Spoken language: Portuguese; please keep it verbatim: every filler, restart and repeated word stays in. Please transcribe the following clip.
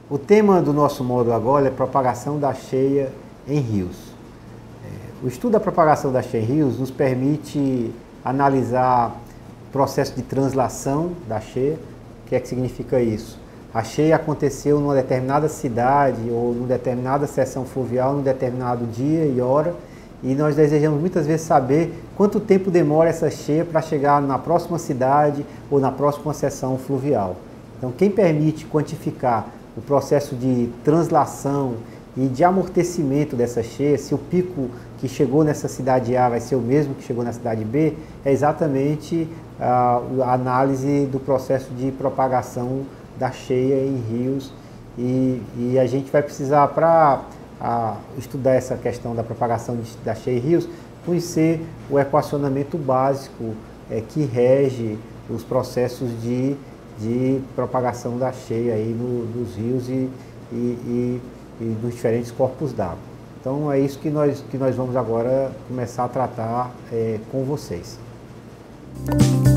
O tema do nosso módulo agora é propagação da cheia em rios. O estudo da propagação da cheia em rios nos permite analisar o processo de translação da cheia. O que é que significa isso? A cheia aconteceu numa determinada cidade ou numa determinada seção fluvial, num determinado dia e hora, e nós desejamos muitas vezes saber quanto tempo demora essa cheia para chegar na próxima cidade ou na próxima seção fluvial. Então, quem permite quantificar o processo de translação e de amortecimento dessa cheia, se o pico que chegou nessa cidade A vai ser o mesmo que chegou na cidade B, é exatamente a, a análise do processo de propagação da cheia em rios. E, e a gente vai precisar, para estudar essa questão da propagação de, da cheia em rios, conhecer o equacionamento básico é, que rege os processos de de propagação da cheia aí no, nos rios e, e, e, e nos diferentes corpos d'água. Então é isso que nós, que nós vamos agora começar a tratar é, com vocês.